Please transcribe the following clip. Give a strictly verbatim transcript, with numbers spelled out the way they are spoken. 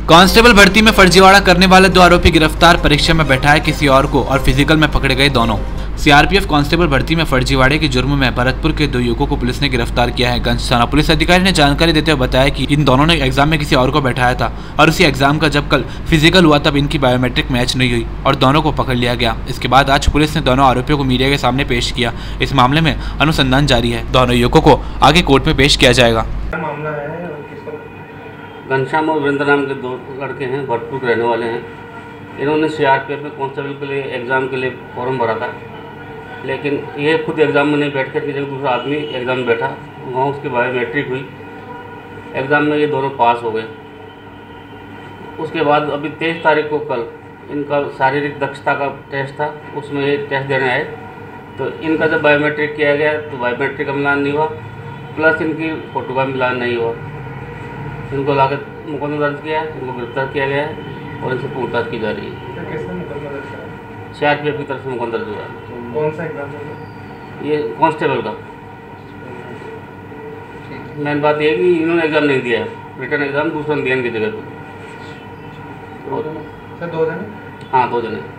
Constable भर्ती में फर्जीवाड़ा करने वाले दो आरोपी गिरफ्तार, परीक्षा में बैठाए किसी और को और फिजिकल में पकड़े गए दोनों। सीआरपीएफ कांस्टेबल भर्ती में फर्जीवाड़े के जुर्म में भरतपुर के दो युवकों को पुलिस ने गिरफ्तार किया है। गंज थाना पुलिस अधिकारी ने जानकारी देते हुए बताया कि इन दोनों ने एग्जाम में किसी और को बैठाया था और उसी एग्जाम का जब कल फिजिकल हुआ तब इनकी बायोमेट्रिक मैच नहीं हुई और दोनों को पकड़ लिया गया। इसके बाद आज पुलिस ने दोनों आरोपियों को मीडिया के सामने पेश किया। इस मामले में अनुसंधान जारी है। दोनों युवकों को आगे कोर्ट में पेश किया जाएगा। घनश्याम और वीरेंद्र नाम के दो लड़के हैं, भरतपुर के रहने वाले हैं। इन्होंने सीआरपीएफ में कांस्टेबल के लिए एग्ज़ाम के लिए फॉर्म भरा था, लेकिन ये खुद एग्ज़ाम में नहीं बैठ कर के जब दूसरा आदमी एग्ज़ाम में बैठा, वहाँ उसकी बायोमेट्रिक हुई। एग्ज़ाम में ये दोनों पास हो गए। उसके बाद अभी तेईस तारीख को कल इनका शारीरिक दक्षता का टेस्ट था, उसमें ये टेस्ट देने आए तो इनका जब बायोमेट्रिक किया गया तो बायोमेट्रिक का मिलान नहीं हुआ, प्लस इनकी फ़ोटो का मिलान नहीं हुआ। इनको लाकर मुकदमा दर्ज किया है, इनको गिरफ्तार किया गया है और इनसे पूछताछ की जा रही है। सीआरपीएफ की तरफ से मुकदमा दर्ज हुआ है। कौन सा एग्जाम है? ये कांस्टेबल का। मेन बात ये है कि इन्होंने एग्ज़ाम नहीं दिया है, रिटर्न एग्ज़ाम दूसरा दिया इनकी जगह पर। दो जने? हाँ, दो जने।